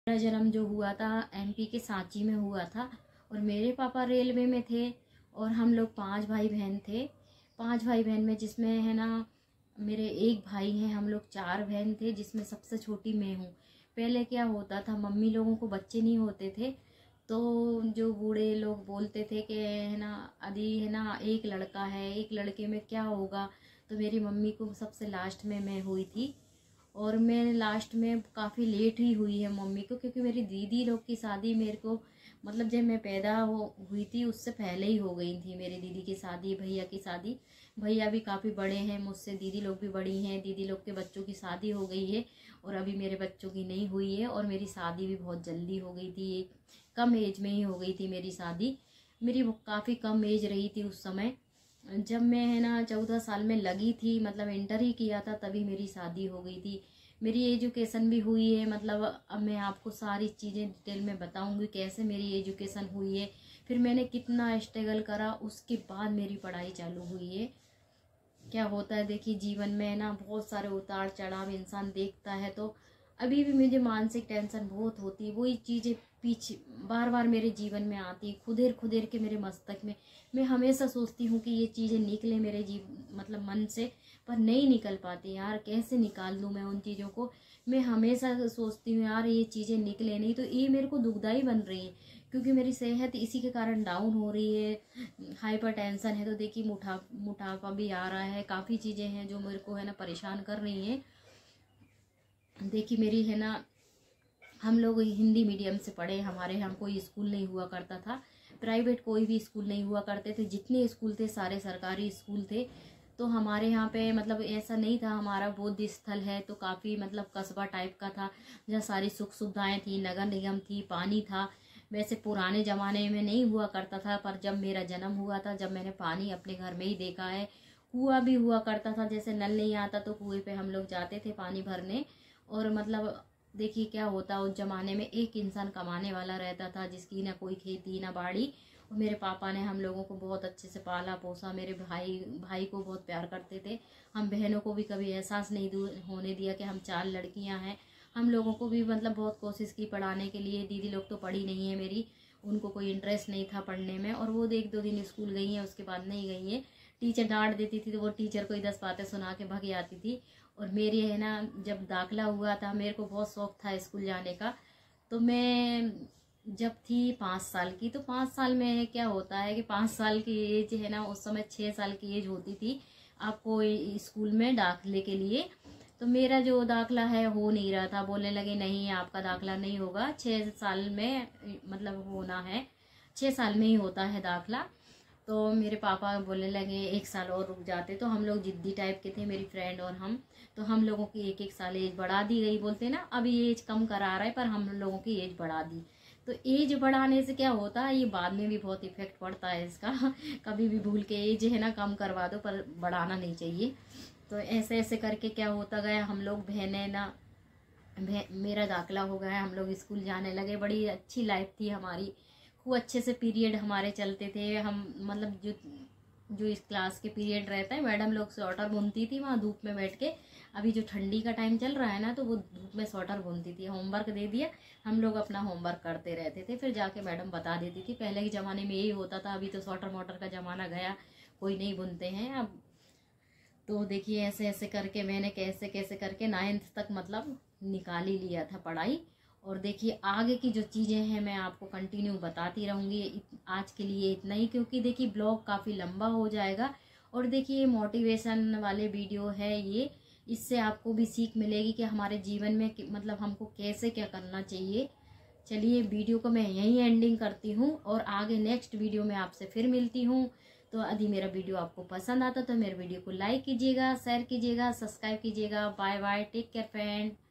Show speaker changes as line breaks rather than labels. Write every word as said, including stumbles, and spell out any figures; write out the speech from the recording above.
मेरा जन्म जो हुआ था एमपी के सांची में हुआ था और मेरे पापा रेलवे में थे और हम लोग पांच भाई बहन थे। पांच भाई बहन में जिसमें है ना मेरे एक भाई हैं, हम लोग चार बहन थे जिसमें सबसे छोटी मैं हूँ। पहले क्या होता था, मम्मी लोगों को बच्चे नहीं होते थे तो जो बूढ़े लोग बोलते थे कि है ना अभी है ना एक लड़का है, एक लड़के में क्या होगा। तो मेरी मम्मी को सबसे लास्ट में मैं हुई थी और मैं लास्ट में काफ़ी लेट ही हुई है मम्मी को, क्योंकि मेरी दीदी लोग की शादी मेरे को मतलब जब मैं पैदा हो हुई थी उससे पहले ही हो गई थी मेरी दीदी की शादी, भैया की शादी। भैया भी काफ़ी बड़े हैं मुझसे, दीदी लोग भी बड़ी हैं, दीदी लोग के बच्चों की शादी हो गई है और अभी मेरे बच्चों की नहीं हुई है। और मेरी शादी भी बहुत जल्दी हो गई थी, कम एज में ही हो गई थी मेरी शादी। मेरी काफ़ी कम एज रही थी उस समय, जब मैं है ना चौदह साल में लगी थी, मतलब इंटर ही किया था तभी मेरी शादी हो गई थी। मेरी एजुकेशन भी हुई है, मतलब अब मैं आपको सारी चीज़ें डिटेल में बताऊंगी कैसे मेरी एजुकेशन हुई है, फिर मैंने कितना स्ट्रगल करा, उसके बाद मेरी पढ़ाई चालू हुई है। क्या होता है देखिए जीवन में ना बहुत सारे उतार चढ़ाव इंसान देखता है, तो अभी भी मुझे मानसिक टेंशन बहुत होती है। वही चीज़ें पीछे बार बार मेरे जीवन में आती, खुदेर खुदेर के मेरे मस्तक में। मैं हमेशा सोचती हूँ कि ये चीज़ें निकले मेरे जीव मतलब मन से, पर नहीं निकल पाती यार, कैसे निकाल दूँ मैं उन चीज़ों को। मैं हमेशा सोचती हूँ यार ये चीज़ें निकले नहीं तो ये मेरे को दुखदाई बन रही है, क्योंकि मेरी सेहत इसी के कारण डाउन हो रही है। हाइपर टेंशन है तो देखिए मोटा मोटापा भी आ रहा है, काफ़ी चीज़ें हैं जो मेरे को है ना परेशान कर रही हैं। देखिए मेरी है ना, हम लोग हिंदी मीडियम से पढ़े, हमारे यहाँ कोई स्कूल नहीं हुआ करता था, प्राइवेट कोई भी स्कूल नहीं हुआ करते थे, जितने स्कूल थे सारे सरकारी स्कूल थे। तो हमारे यहाँ पे मतलब ऐसा नहीं था, हमारा बौद्ध स्थल है तो काफ़ी मतलब कस्बा टाइप का था जहाँ सारी सुख सुविधाएं थी, नगर निगम थी, पानी था। वैसे पुराने ज़माने में नहीं हुआ करता था, पर जब मेरा जन्म हुआ था, जब मैंने पानी अपने घर में ही देखा है। कुआं भी हुआ करता था, जैसे नल नहीं आता तो कुएं पे हम लोग जाते थे पानी भरने। और मतलब देखिए क्या होता उस जमाने में, एक इंसान कमाने वाला रहता था जिसकी ना कोई खेती ना बाड़ी। और मेरे पापा ने हम लोगों को बहुत अच्छे से पाला पोसा, मेरे भाई भाई को बहुत प्यार करते थे। हम बहनों को भी कभी एहसास नहीं होने दिया कि हम चार लड़कियां हैं। हम लोगों को भी मतलब बहुत कोशिश की पढ़ाने के लिए। दीदी लोग तो पढ़ी नहीं है मेरी, उनको कोई इंटरेस्ट नहीं था पढ़ने में, और वो एक दो दिन स्कूल गई हैं उसके बाद नहीं गई हैं। टीचर डांट देती थी तो वो टीचर को ही दस बातें सुना के भाग आती थी। और मेरी है ना जब दाखिला हुआ था, मेरे को बहुत शौक था स्कूल जाने का। तो मैं जब थी पाँच साल की, तो पाँच साल में क्या होता है कि पाँच साल की एज है ना, उस समय छः साल की एज होती थी आपको स्कूल में दाखिले के लिए। तो मेरा जो दाखिला है हो नहीं रहा था, बोलने लगे नहीं आपका दाखिला नहीं होगा, छः साल में मतलब होना है, छः साल में ही होता है दाखिला। तो मेरे पापा बोलने लगे एक साल और रुक जाते, तो हम लोग जिद्दी टाइप के थे मेरी फ्रेंड और हम, तो हम लोगों की एक एक साल एज बढ़ा दी गई। बोलते ना अभी एज कम करा रहा है, पर हम लोगों की एज बढ़ा दी। तो एज बढ़ाने से क्या होता है, ये बाद में भी बहुत इफेक्ट पड़ता है इसका कभी भी भूल के एज है ना कम करवा दो, पर बढ़ाना नहीं चाहिए। तो ऐसे ऐसे करके क्या होता गया, हम लोग बहनें ना मेरा दाखिला हो गया, हम लोग स्कूल जाने लगे। बड़ी अच्छी लाइफ थी हमारी, खूब अच्छे से पीरियड हमारे चलते थे। हम मतलब जो जो इस क्लास के पीरियड रहता है, मैडम लोग स्वेटर बुनती थी वहाँ धूप में बैठ के। अभी जो ठंडी का टाइम चल रहा है ना, तो वो धूप में स्वेटर बुनती थी। होमवर्क दे दिया, हम लोग अपना होमवर्क करते रहते थे, फिर जाके मैडम बता देती थी। पहले के ज़माने में यही होता था, अभी तो स्वेटर मोटर का ज़माना गया, कोई नहीं बुनते हैं अब। तो देखिए ऐसे ऐसे करके मैंने कैसे कैसे करके नाइन्थ तक मतलब निकाल ही लिया था पढ़ाई। और देखिए आगे की जो चीज़ें हैं मैं आपको कंटिन्यू बताती रहूँगी। आज के लिए इतना ही, क्योंकि देखिए ब्लॉग काफ़ी लंबा हो जाएगा। और देखिए मोटिवेशन वाले वीडियो है ये, इससे आपको भी सीख मिलेगी कि हमारे जीवन में मतलब हमको कैसे क्या करना चाहिए। चलिए वीडियो को मैं यहीं एंडिंग करती हूँ और आगे नेक्स्ट वीडियो में आपसे फिर मिलती हूँ। तो यदि मेरा वीडियो आपको पसंद आता तो मेरे वीडियो को लाइक कीजिएगा, शेयर कीजिएगा, सब्सक्राइब कीजिएगा। Bye bye, take care friend.